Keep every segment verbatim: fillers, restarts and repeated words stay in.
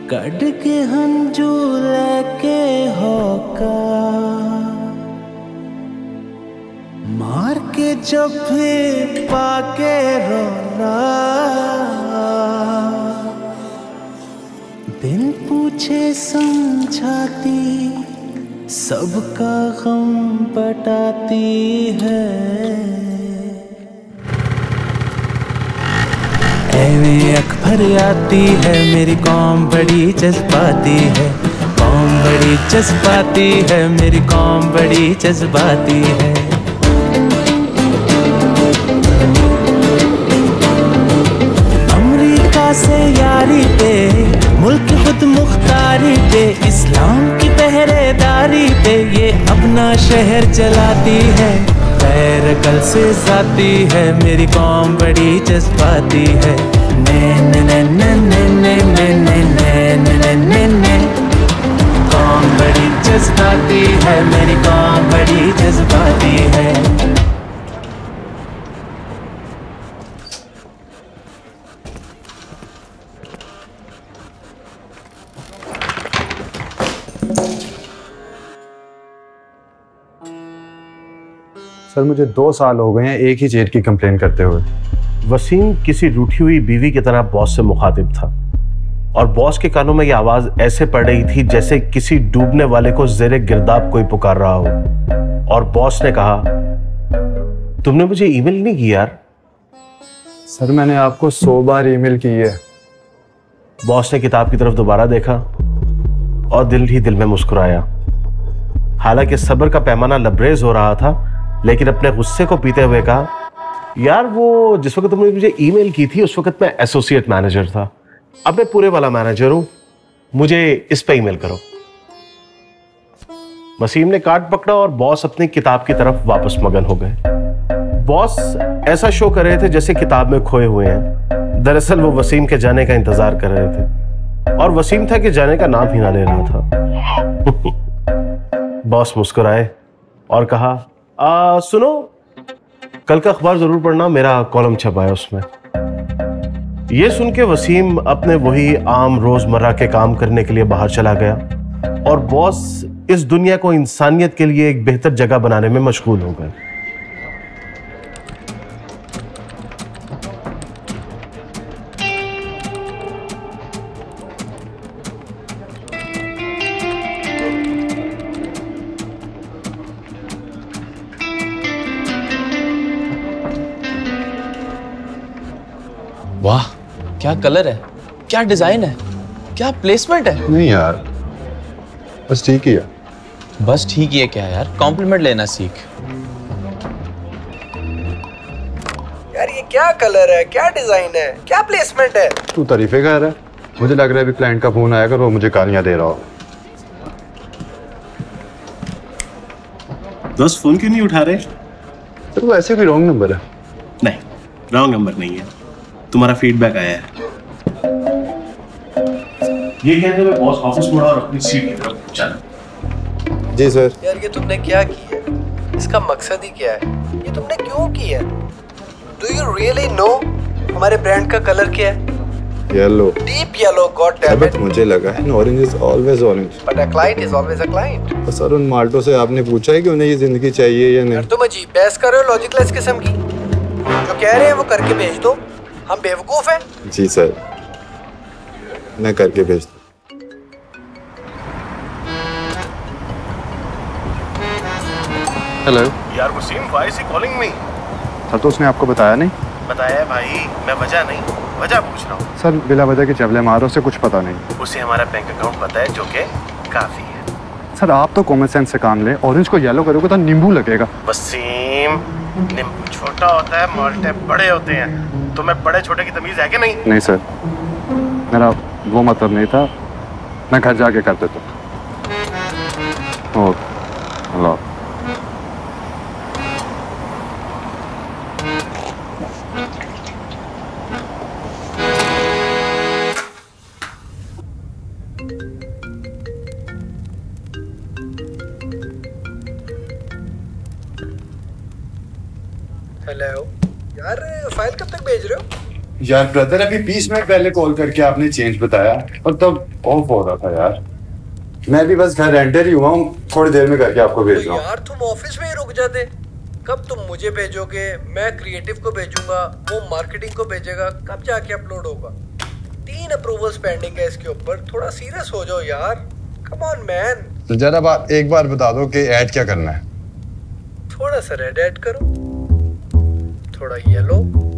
कड़ के हंजू लेके होका मार के जब भी पाके रोना बिन पूछे समझाती सबका गम बटाती है। ऐवें अख भर आती है मेरी कौम बड़ी जज्बाती है, कौम बड़ी जज्बाती है, मेरी कौम बड़ी जज्बाती है। अमेरिका से यारी पे, मुल्क खुद मुख्तारी पे, इस्लाम की पहरेदारी पे ये अपना शहर चलाती है। खैर कल से जाती है मेरी कौम बड़ी जज्बाती है। ने ने ने ने ने ने ने ने ने ने ने कौम बड़ी जज्बाती है, मेरी कौम बड़ी जज्बाती है। सर मुझे दो साल हो गए हैं एक ही चीज की कंप्लेन करते हुए। वसीम किसी रूठी हुई बीवी की तरह बॉस से मुखातिब था और बॉस के कानों में यह आवाज ऐसे पड़ रही थी जैसे किसी डूबने वाले को ज़ेरे गिरदाब कोई पुकार रहा हो। और बॉस ने कहा, तुमने मुझे ईमेल नहीं की यार। सर मैंने आपको सौ बार ईमेल की है। बॉस ने किताब की तरफ दोबारा देखा और दिल ही दिल में मुस्कुराया। हालांकि सब्र का पैमाना लबरेज हो रहा था, लेकिन अपने गुस्से को पीते हुए कहा, यार वो जिस वक्त तुमने मुझे ईमेल की थी उस वक्त मैं एसोसिएट मैनेजर था, अब मैं पूरे वाला मैनेजर हूं, मुझे इस पे ईमेल करो। वसीम ने कार्ड पकड़ा और बॉस अपनी किताब की तरफ वापस मगन हो गए। बॉस ऐसा शो कर रहे थे जैसे किताब में खोए हुए हैं। दरअसल वो वसीम के जाने का इंतजार कर रहे थे और वसीम था कि जाने का नाम ही ना ले रहा था। बॉस मुस्कुराए और कहा, आ, सुनो, कल का अखबार जरूर पढ़ना, मेरा कॉलम छपा है उसमें। यह सुन के वसीम अपने वही आम रोजमर्रा के काम करने के लिए बाहर चला गया और बॉस इस दुनिया को इंसानियत के लिए एक बेहतर जगह बनाने में मशगूल हो गए। वाह, क्या कलर है, क्या डिजाइन है, क्या प्लेसमेंट है। नहीं यार, बस ठीक ही है। बस ठीक ही है क्या यार, कॉम्प्लीमेंट लेना सीख। यार ये क्या कलर है, क्या डिजाइन है, क्या प्लेसमेंट है। तू तारीफे कर रहा है, मुझे लग रहा है अभी क्लाइंट का फोन आएगा और वो मुझे गालियां दे रहा हो। दोस्त फोन क्यों नहीं उठा रहे? तो वो ऐसे कोई रॉन्ग नंबर है। नहीं, रॉन्ग नंबर नहीं है, तुम्हारा फीडबैक आया है। ये कहते हुए बॉस ऑफिस मुड़ा और अपनी सीट की तरफ चला। जी सर। यार ये तुमने क्या किया, इसका मकसद ही क्या है, ये तुमने क्यों किया? डू यू रियली नो हमारे ब्रांड का कलर क्या है? Yellow. Deep yellow, god damn it. मुझे लगा है orange is always orange. But a client is always a client. Sir उन माल्टो से आपने पूछा है कि उन्हें ये जिंदगी चाहिए या नहीं? यार तुम अजीब बहस कर रहे हो, लॉजिकलेस किस्म की। जो कह रहे हैं वो करके भेज दो, हम बेवकूफ हैं? जी सर, मैं करके भेजता। हेलो यार Wasim, why is he calling me? Sir तो उसने आपको बताया नहीं? बताया है भाई, मैं वजह नहीं वजह पूछ रहा हूँ। सर बिला वजह के चवले मारो, से कुछ पता नहीं। उसे हमारा बैंक अकाउंट पता है, जो कि काफी है। सर आप तो कॉमन सेंस से काम ले, ऑरेंज को येलो करोगे तो नींबू लगेगा। वसीम, नींबू छोटा होता है, माल्टे बड़े होते हैं। तुम्हें बड़े छोटे की तमीज है कि नहीं? नहीं सर, मेरा वो मतलब नहीं था, मैं घर जाके कर देता हूँ। अल्लाह। हेलो यार, फाइल कब तक भेज रहे हो? यार ब्रदर, अभी बीस मिनट पहले कॉल करके आपने चेंज बताया और तब ऑफ हो रहा था यार। मैं भी बस घर एंटर ही हुआ हूँ, थोड़ी देर में करके आपको भेज रहा हूँ। यार तुम ऑफिस में ही रुक जाते। कब तुम मुझे भेजोगे? मैं क्रिएटिव को भेजूंगा, वो मार्केटिंग को भेजेगा, कब जाके अपलोड होगा? तीन अप्रूवल्स पेंडिंग है इसके ऊपर। थोड़ा सीरियस हो जाओ यार, कम ऑन मैन। तो जरा बात एक बार बता दो कि ऐड क्या करना है। थोड़ा सा रेड ऐड करो, थोड़ा येलो,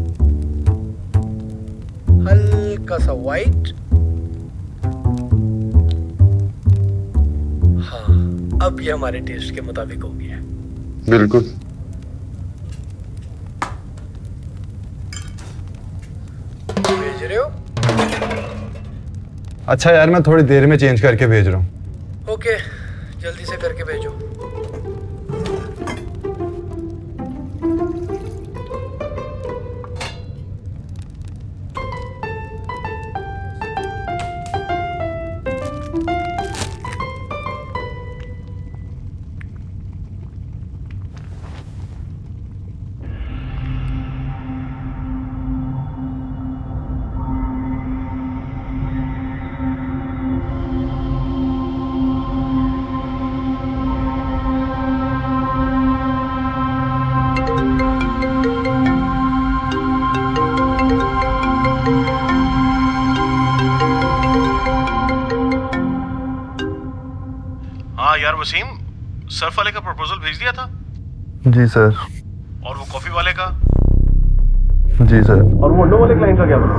हल्का सा वाइट। हाँ, अब ये हमारे टेस्ट के मुताबिक हो गया। बिल्कुल। भेज रहे हो? अच्छा यार, मैं थोड़ी देर में चेंज करके भेज रहा हूँ। ओके, जल्दी से करके भेजो। हाँ यार वसीम, सर्फ वाले का प्रपोजल भेज दिया था? जी सर। और वो कॉफी वाले का? जी सर। और वो नो वाले क्लाइंट का क्या बना?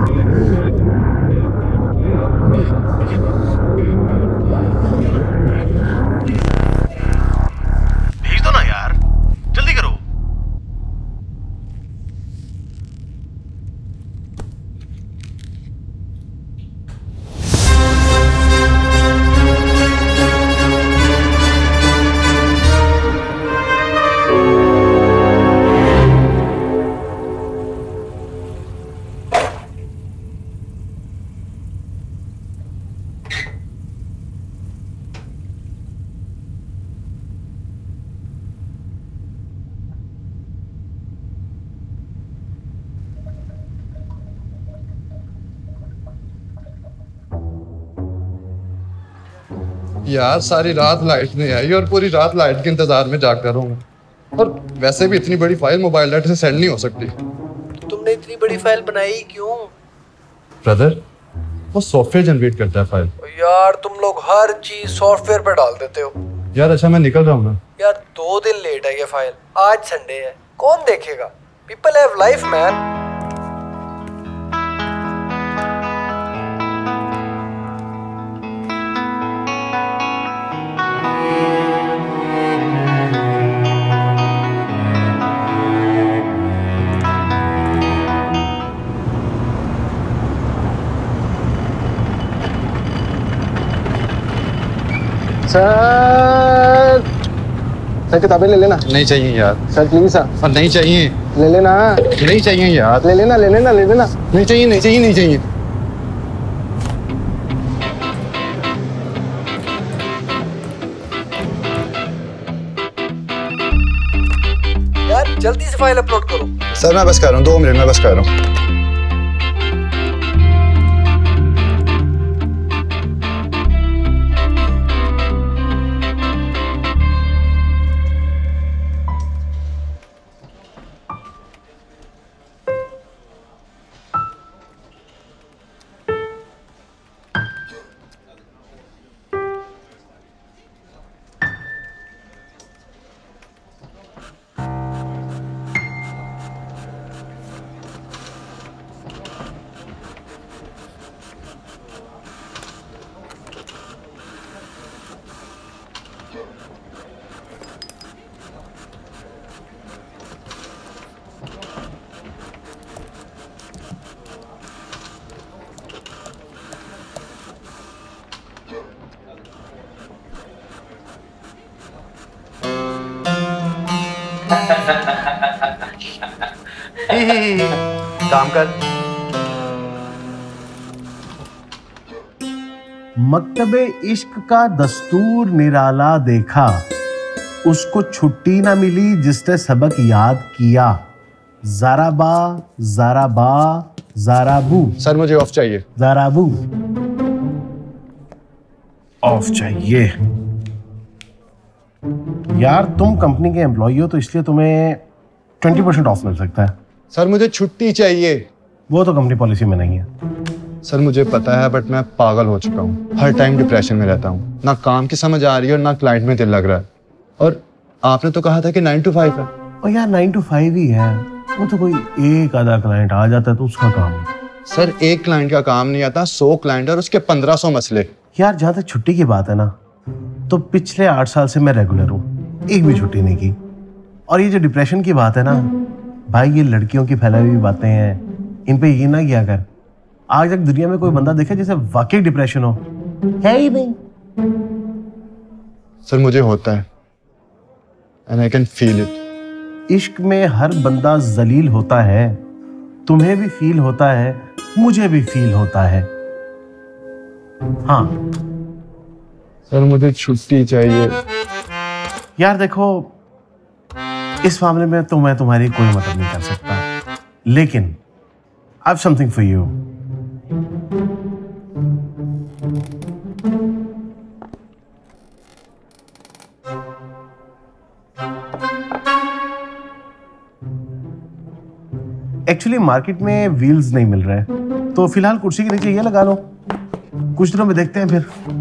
भेज दो ना यार, जल्दी करो। यार सारी रात लाइट नहीं आई और पूरी रात लाइट के इंतजार में जागता रहूंगा। और वैसे भी इतनी बड़ी फाइल मोबाइल डाटा से सेंड नहीं हो सकती। तो तुमने इतनी बड़ी फाइल बनाई क्यों? ब्रदर, वो सॉफ्टवेयर जनरेट करता है फाइल। यार तुम लोग हर चीज सॉफ्टवेयर पे डाल देते हो। यार अच्छा, मैं निकल रहा हूँ ना। यार दो दिन लेट है ये फाइल, आज संडे है, कौन देखेगा? People have life man. Sir sir किताबें ले लेना। नहीं चाहिए यार। Sir please sir. नहीं चाहिए। ले लेना। नहीं चाहिए यार। ले लेना ले लेना ले लेना। नहीं चाहिए नहीं चाहिए नहीं चाहिए। यार जल्दी से फाइल अपलोड करो। सर मैं बस कर रहा हूँ, दो मिनट में बस कर रहा हूँ। काम कर। मकतबे इश्क का दस्तूर निराला देखा, उसको छुट्टी ना मिली जिसने सबक याद किया। जरा बा जरा बा ज़ाराबू। सर मुझे ऑफ चाहिए। ज़ाराबू ऑफ चाहिए। यार तुम कंपनी के एम्प्लॉय हो तो इसलिए तुम्हें ट्वेंटी परसेंट ऑफ मिल सकता है। सर मुझे छुट्टी चाहिए। वो तो कंपनी पॉलिसी में नहीं है। सर मुझे पता है, बट मैं पागल हो चुका हूँ। हर टाइम डिप्रेशन में रहता हूँ, ना काम की समझ आ रही है और ना क्लाइंट में दिल लग रहा है। और आपने तो कहा था कि नाइन टू फाइव है। और यार नाइन टू फाइव ही है, वो तो कोई एक आधा क्लाइंट आ जाता है तो उसका काम है। सर एक क्लाइंट का काम नहीं आता, सौ क्लाइंट और उसके पंद्रह सौ मसले। यार जहाँ तक छुट्टी की बात है ना, तो पिछले आठ साल से मैं रेगुलर हूँ, एक भी छुट्टी नहीं की। और ये जो डिप्रेशन की बात है ना भाई, ये लड़कियों की फैलाई हुई बातें हैं, इन पे यकीन ना किया कर। आज तक दुनिया में कोई बंदा देखे जिसे वाकई डिप्रेशन हो? है ही नहीं। सर मुझे होता है, and I can feel it. इश्क में हर बंदा जलील होता है, तुम्हें भी फील होता है, मुझे भी फील होता है। हाँ सर मुझे छुट्टी चाहिए। यार देखो, इस मामले में तो मैं तुम्हारी कोई मदद नहीं कर सकता, लेकिन I have something for you. Actually market में व्हील्स नहीं मिल रहे, तो फिलहाल कुर्सी के नीचे ये लगा लो, कुछ दिनों में देखते हैं फिर।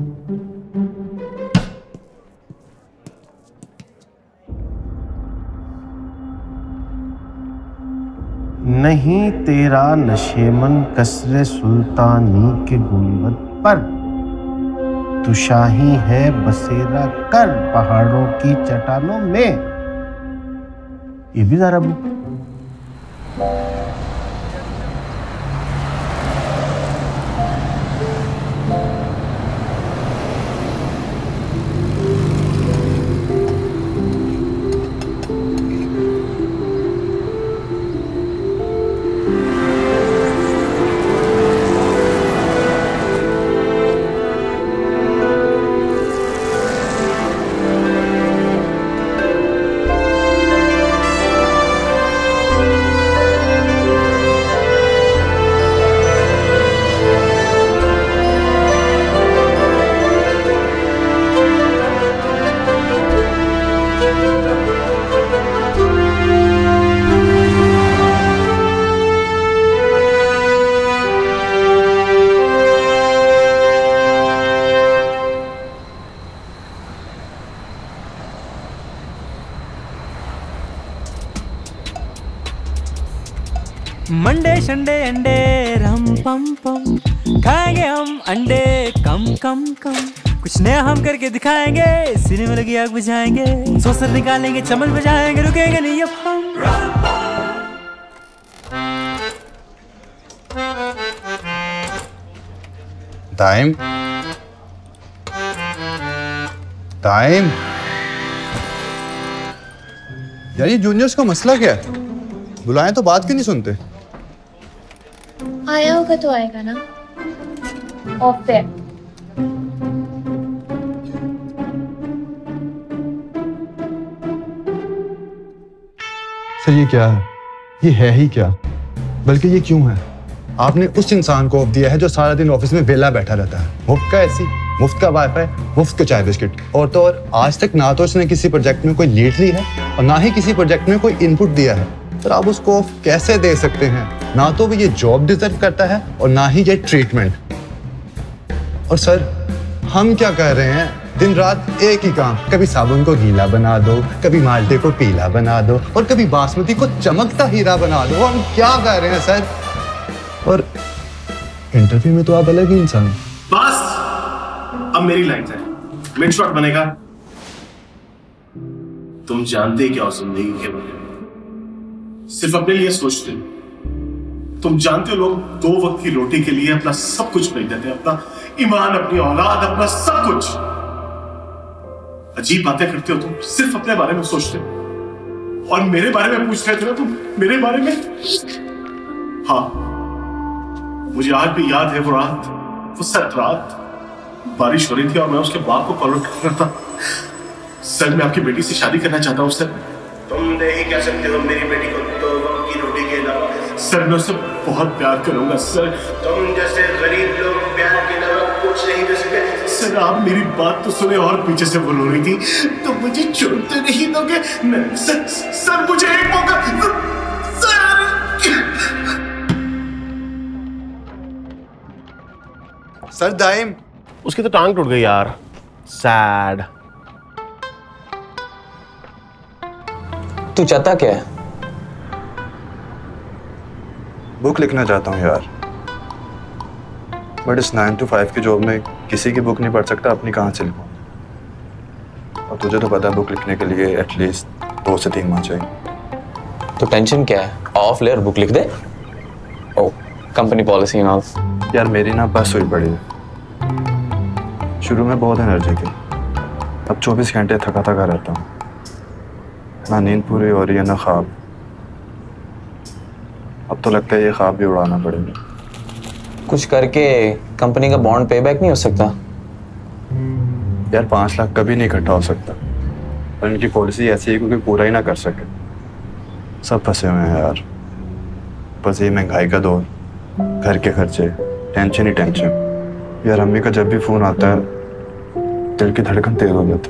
नहीं तेरा नशेमन कसरे सुल्तानी के गुंबद पर, तू शाही है बसेरा कर पहाड़ों की चट्टानों में। ये भी ज़ाराबू। मंडे शंडे अंडे रम पम पम, खाएंगे हम अंडे कम कम कम। कुछ नया हम करके दिखाएंगे, सिनेमा लगी आग बुझाएंगे, सोसर निकालेंगे चमन बजाएंगे, रुकेंगे नहीं अब हम। टाइम टाइम यार, ये जूनियर्स का मसला क्या है? बुलाएं तो बात क्यों नहीं सुनते? आया होगा तो आएगा ना। ऑफ पे सर ये क्या है? ये है ही क्या? बल्कि ये क्यों है? आपने उस इंसान को ऑफ दिया है जो सारा दिन ऑफिस में वेला बैठा रहता है। मुफ्त का एसी, मुफ्त का वाईफाई, मुफ्त का चाय बिस्किट, और तो और आज तक ना तो उसने किसी प्रोजेक्ट में कोई लीड ली है और ना ही किसी प्रोजेक्ट में कोई इनपुट दिया है। सर आप उसको ऑफ कैसे दे सकते हैं? ना तो वो ये जॉब डिजर्व करता है और ना ही ये ट्रीटमेंट। और सर हम क्या कह रहे हैं? दिन रात एक ही काम, कभी साबुन को गीला बना दो, कभी माल्टे को पीला बना दो, और कभी बासमती को चमकता हीरा बना दो। हम क्या कह रहे हैं सर? और इंटरव्यू में तो आप अलग ही इंसान। बस अब मेरी लाइन है, मिड शॉट बनेगा। तुम जानते क्या हो जिंदगी के बारे में? सिर्फ अपने लिए सोचते हो। तुम जानते हो लोग दो वक्त की रोटी के लिए अपना सब कुछ बेच देते हैं, अपना ईमान, अपनी औलाद, अपना सब कुछ। अजीब बातें करते हो तुम, सिर्फ अपने बारे में सोचते हो। और मेरे बारे में पूछ रहे थे ना तुम, मेरे बारे में? हाँ, मुझे आज भी याद है वो रात, वो सर्द रात। बारिश हो रही थी और मैं उसके बाप को कॉल कर रहा था। सर मैं आपकी बेटी से शादी करना चाहता हूँ सर। तुम दे ही क्या सकते हो मेरी बेटी को दो वक्त की रोटी के अलावा? सर मैं उससे बहुत प्यार करूंगा सर। तुम जैसे गरीब लोग प्यार के अलावा कुछ नहीं कर सकते। सर आप मेरी बात तो सुने और पीछे से बोल रही थी तो मुझे छोड़ते नहीं दोगे? सर, सर मुझे एक मौका सर। सर दाइम। उसकी तो टांग टूट गई यार। सैड। तू चाहता क्या है? बुक लिखना चाहता हूँ यार, बट इस नाइन टू फाइव की जॉब में किसी की बुक नहीं पढ़ सकता, अपनी कहाँ से लिखूँ? और तुझे तो पता है बुक लिखने के लिए एटलीस्ट दो से तीन माह चाहिए। तो टेंशन क्या है, ऑफ ले और बुक लिख दे। ओ कंपनी पॉलिसी ना। यार मेरी ना बस हुई पड़ी है। शुरू में बहुत एनर्जी थी, अब चौबीस घंटे थका थका रहता हूँ, ना नींद पूरी हो रही है ना ख्वाब। अब तो लगता है ये ख्वाब भी उड़ाना पड़ेगा। कुछ करके कंपनी का बॉन्ड पे बैक नहीं हो सकता? यार पांच लाख कभी नहीं इकट्ठा हो सकता, और इनकी पॉलिसी ऐसी है क्योंकि पूरा ही ना कर सके। सब फंसे हुए हैं यार, बस ये महंगाई का दौर, घर के खर्चे, टेंशन ही टेंशन। यार अम्मी का जब भी फोन आता है दिल की धड़कन तेज हो जाती।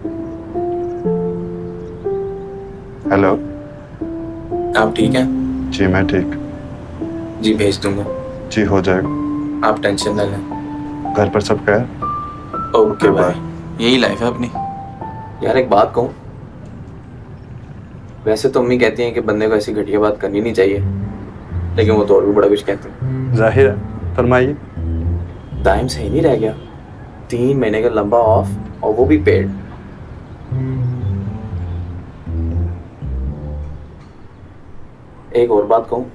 हेलो, आप ठीक हैं? जी मैं ठीक। जी भेज दूंगा। जी हो जाएगा, आप टेंशन ना लें। घर पर सब क्या है? Okay bye. यही लाइफ है अपनी। यार एक बात कहूँ, वैसे तो अम्मी कहती हैं कि बंदे को ऐसी घटिया बात करनी नहीं चाहिए, लेकिन वो तो और भी बड़ा कुछ कहते हैं। जाहिर है, फरमाइए। टाइम सही नहीं रह गया, तीन महीने का लंबा ऑफ और वो भी पेड। एक और बात कहूँ,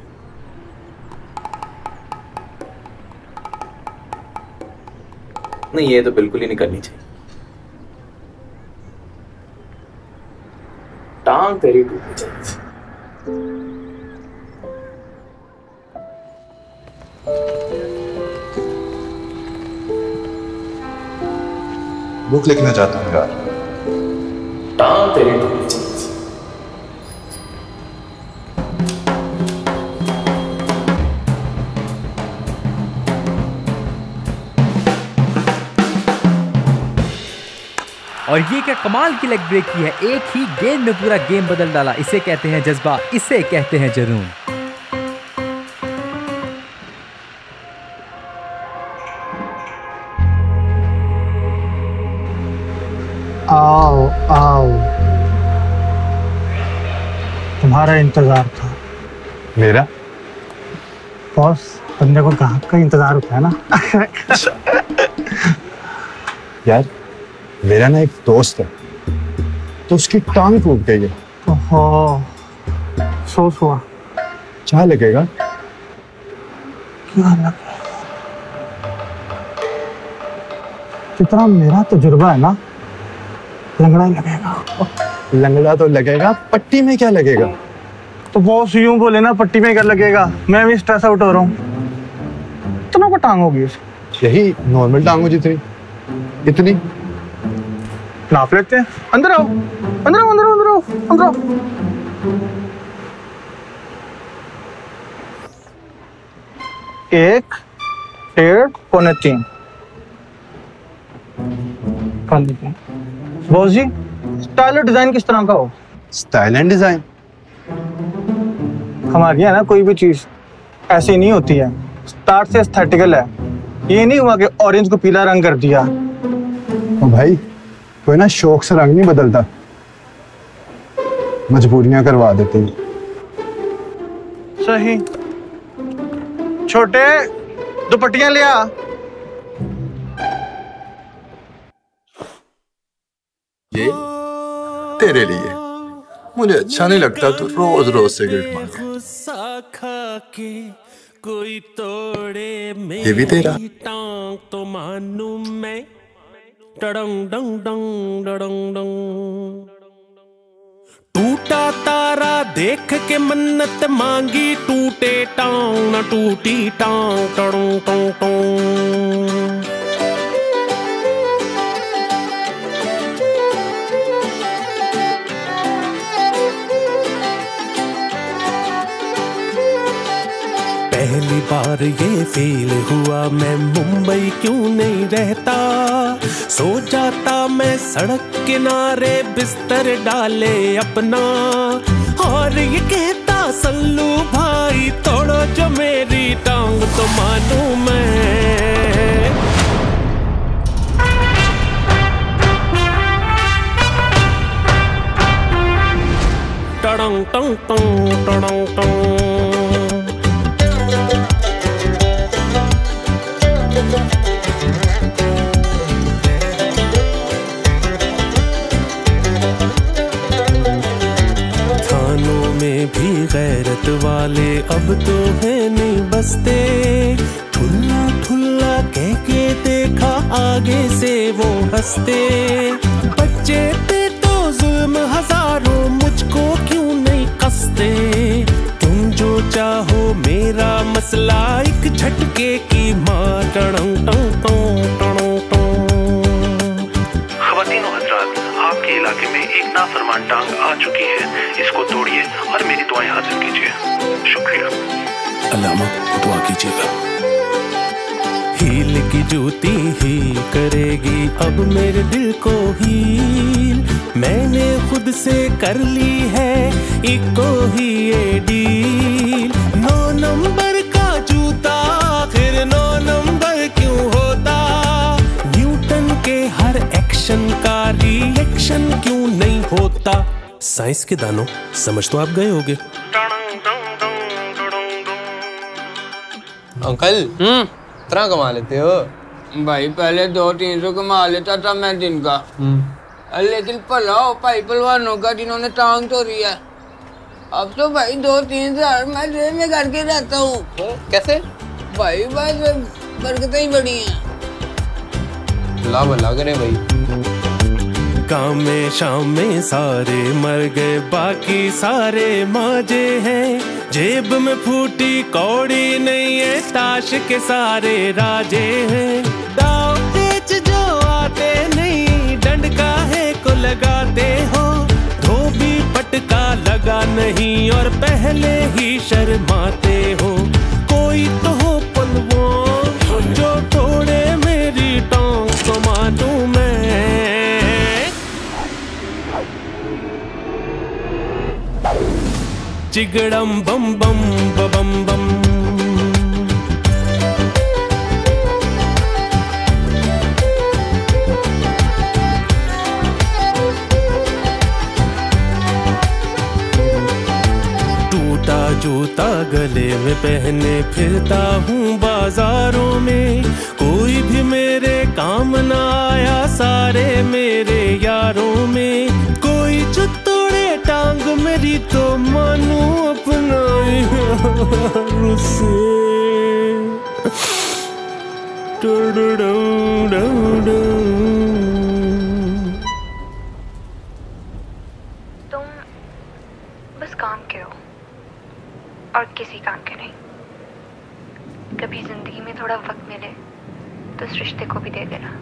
नहीं ये तो बिल्कुल ही नहीं करनी चाहिए। टांग तेरी टूटनी चाहिए। बुक लिखना चाहता हूँ यार। टांग तेरी टूटनी चाहिए। और ये क्या कमाल की लेग ब्रेक की है, एक ही गेंद में पूरा गेम बदल डाला। इसे कहते हैं जज्बा, इसे कहते हैं जुनून। आओ आओ, तुम्हारा इंतजार था। मेरा? बॉस, बंदे को ग्राहक का इंतजार होता है ना। यार मेरा ना एक दोस्त है, तो उसकी टांग टूट गई है। ओहो, अफसोस हुआ। क्या लगेगा? क्या लगेगा? जितना मेरा तजुर्बा है ना, लंगड़ा ही लगेगा। लंगड़ा तो लगेगा, पट्टी में क्या लगेगा? तो बॉस यूं बोले ना, पट्टी में क्या लगेगा? मैं भी स्ट्रेस आउट हो रहा हूँ। इतना को टांग होगी? यही नॉर्मल टांग हो जितनी, इतनी। नाप लेते हैं। अंदर आओ, अंदर आओ, अंदर आओ, अंदर आओ, अंदर आओ। एक, डेढ़, पौने तीन। बॉस जी, स्टाइल और डिजाइन किस तरह का हो? Style and design? हमारी है ना, कोई भी चीज ऐसी नहीं होती है, स्टार्ट से एस्थेटिकल है। ये नहीं हुआ कि ऑरेंज को पीला रंग कर दिया। ओ भाई, कोई ना शौक से रंग नहीं बदलता, मजबूरियां करवा देती। सही। छोटे, दुपट्टियां ले आ। ये तेरे लिए। मुझे अच्छा नहीं लगता तू रोज रोज सिगरेट मांगे। कोई तोड़े ये भी तेरा? टांग तो मानू मैं। डंग डंग डंग डंग डंग। टूटा तारा देख के मन्नत मांगी, टूटे टांग न टूटी टांग। टंग टंग टंग। पहली बार ये फील हुआ मैं मुंबई क्यों नहीं रहता। सो जाता मैं सड़क किनारे बिस्तर डाले अपना, और ये कहता सल्लू भाई तोड़ो जो मेरी टांग तो मानू मैं। टड़ंग टंग टंग टड़ंग टंग। थानों में भी गैरत वाले अब तो है नहीं बसते, ठुल्ला ठुल्ला कह के देखा आगे से वो हंसते। बच्चे पे तो जुल्म हजारों मुझको क्यों नहीं कसते, तुम जो चाहो मेरा मसला एक झटके की माँ। टड़ंग टंग टंग टड़ंग टंग। ख़वातीनो हज़रात, आपके इलाके में एक नाफरमान टांग आ चुकी है, इसको तोड़िए और मेरी दुआएं हासिल कीजिए। शुक्रिया। अल्लामा दुआ कीजिएगा। हील की जूती ही करेगी अब मेरे दिल को हील, मैंने खुद से कर ली है इको ही ये डील। नौ नंबर का जूता आखिर नौ नंबर क्यों होता, न्यूटन के हर एक्शन का रिएक्शन क्यों नहीं होता। साइंस के दानों समझ तो आप गए होगे। अंकल हम्म इतना कमा लेते हो भाई? पहले दो तीन सौ कमा लेता था मैं दिन का, लेकिन भला हो भाई पहलवानों का जिन्होंने टांग तोड़ी है। अब तो भाई दो तीन हजार मैं जेब में करके रहता हूँ। कैसे भाई? बस बरकतें ही बड़ी हैं। ला भला करे भाई। गाँव में शाम में सारे मर गए बाकी सारे माजे हैं, जेब में फूटी कौड़ी नहीं है ताश के सारे राजे हैं। दाव पेच जो आते नहीं डंड काहे को लगाते हो, धोबी पटका लगा नहीं और पहले ही शर्माते हो। कोई तो हो पलवान जो तोड़े मेरी टांग तो मानू मैं। चिगड़म बम बम बम बम। टूटा जूता गले में पहने फिरता हूँ बाजारों में, कोई भी मेरे काम ना आया सारे मेरे यारों में। कोई जो तोड़े टांग मेरी तो मानू अपना रुसे। तुम बस काम के हो और किसी काम के नहीं। कभी जिंदगी में थोड़ा वक्त मिले तो इस रिश्ते को भी दे देना।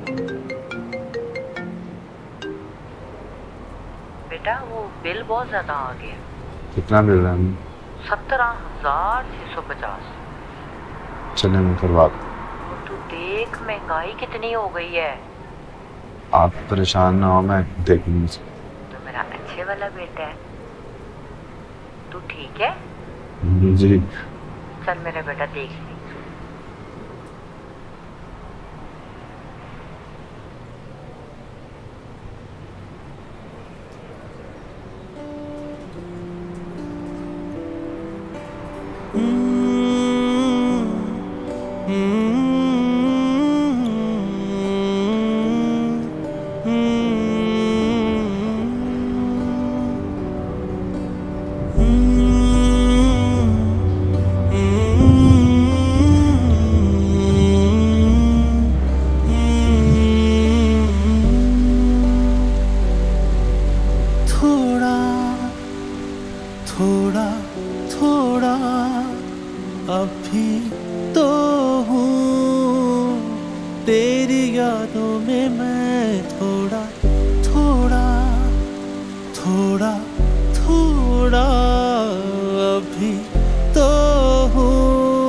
बेटा वो बिल बहुत ज्यादा आ गया। कितना मिल रहा है? सत्रह हजार छह सौ पचास। चले मैं करवा। तू देख महंगाई कितनी हो गई है। आप परेशान ना हो, मैं देख लूंगी। तो मेरा अच्छे वाला बेटा है। तू ठीक है? जी। चल मेरा बेटा देख ली। थोड़ा थोड़ा अभी तो हूँ तेरी यादों में मैं, थोड़ा थोड़ा थोड़ा थोड़ा अभी तो हूँ।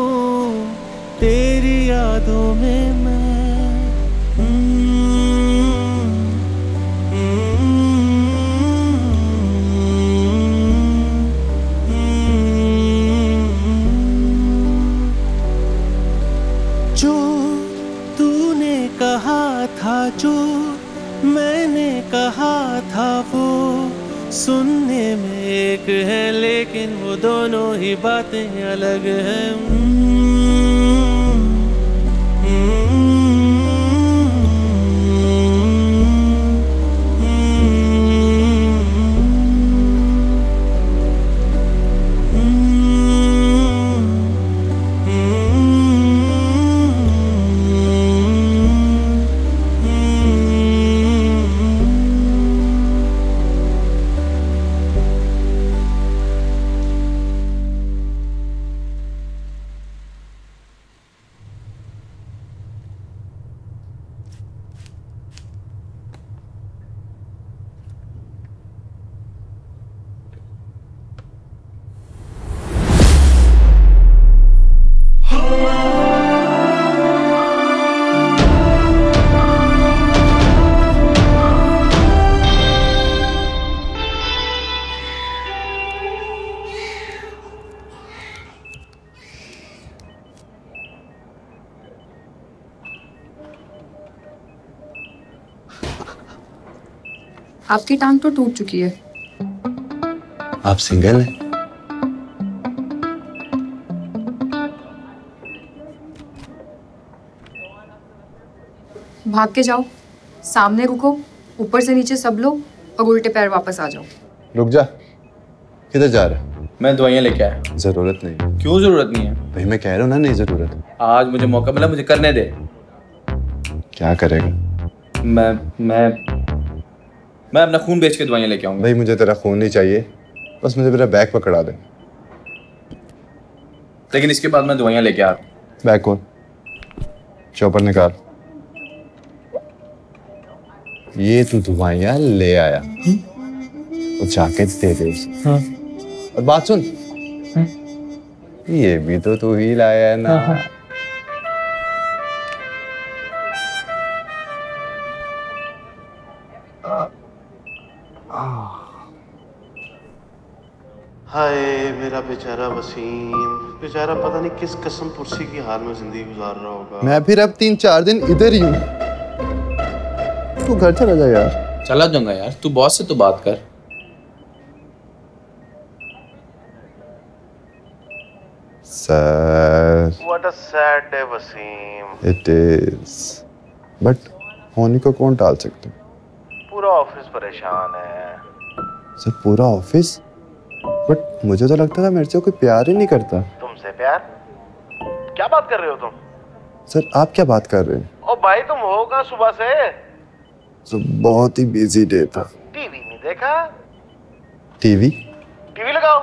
यादों में मैं जो तूने कहा था, जो मैंने कहा था, वो सुनने में एक है लेकिन वो दोनों ही बातें अलग हैं। आपकी टांग तो टूट चुकी है। आप सिंगल हैं? भाग के जाओ, सामने रुको, ऊपर से नीचे सब लोग और उल्टे पैर वापस आ जाओ। रुक जा, किधर जा रहा है? मैं दवाइयाँ लेके आया। जरूरत नहीं। क्यों जरूरत नहीं है? भाई मैं कह रहा हूँ ना, नहीं जरूरत। आज मुझे मौका मिला, मुझे करने दे। क्या करेगा? मैं मैं मैं अपना खून बेच के दवाइयाँ लेके आऊंगा। भाई मुझे तेरा खून नहीं चाहिए, बस मुझे मेरा बैग पकड़ा दे। लेकिन इसके बाद मैं दवाइयाँ लेके आ रहा हूँ। बैग कौन? चौपर निकाल। ये तू दवाइयाँ ले आया, वो जाके दे दे उसे। हाँ। और बात सुन, हाँ। ये भी तो तू ही लाया है ना। हाँ, हाँ। हाय मेरा बेचारा वसीम, बेचारा पता नहीं किस कसम पुरसी की हाल में जिंदगी गुजार रहा होगा। मैं फिर अब तीन चार दिन इधर ही हूँ, तू घर चला जा यार। चला जाऊंगा यार, तू बॉस से तो बात कर। Sir What a sad day Wasim. It is, but होनी को कौन टाल सकते? पूरा ऑफिस परेशान है। सर पूरा ऑफिस? बट मुझे तो लगता था मेरे से कोई प्यार ही नहीं करता। तुमसे प्यार? क्या बात कर रहे हो तुम? सर आप क्या बात कर रहे हैं? ओ भाई तुम हो कहाँ सुबह से? तो बहुत ही बिजी डे था। टीवी नहीं देखा? टीवी? टीवी लगाओ।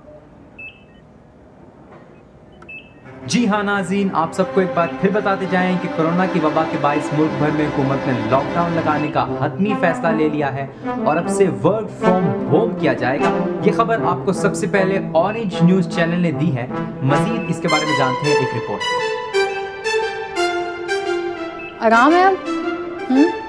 जी हाँ नाज़रीन, आप सबको एक बात फिर बताते जाएं कि कोरोना की वबा के बायस मुल्क भर में हुकूमत ने लॉकडाउन लगाने का हतमी फैसला ले लिया है और अब से वर्क फ्रॉम होम किया जाएगा। ये खबर आपको सबसे पहले ऑरेंज न्यूज चैनल ने दी है। मजीद इसके बारे में जानते हैं एक रिपोर्ट। आराम है अब? हम्म